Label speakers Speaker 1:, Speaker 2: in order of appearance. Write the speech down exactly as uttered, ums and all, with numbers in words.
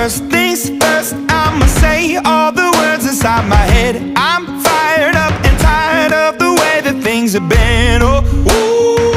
Speaker 1: First things first, I'ma say all the words inside my head. I'm fired up and tired of the way that things have been. Oh, ooh.